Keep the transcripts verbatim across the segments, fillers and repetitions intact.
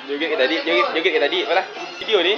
Joget ke tadi, joget, joget ke tadi. Apalah? Video ni.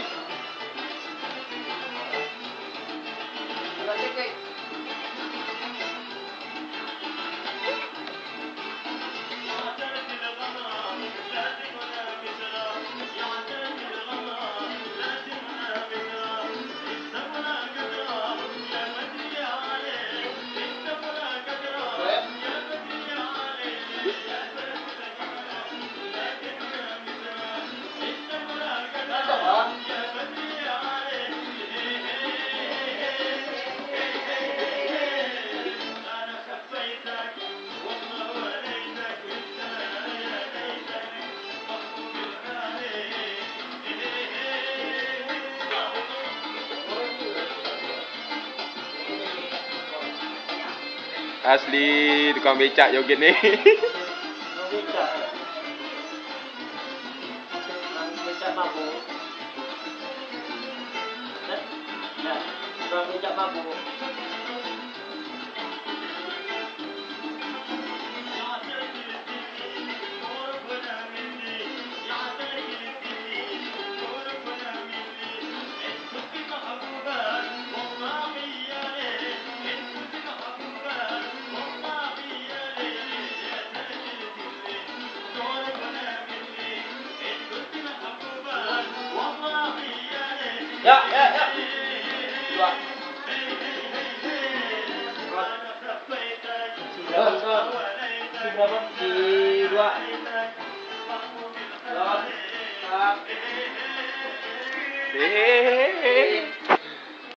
Asli tukang becak joget ni. Becak. Becak mabuk. Ya, tukang becak mabuk. Ya, ya, ya. Dua. Sudah, sudah. Berapa? Si dua. Dua. Hehehe.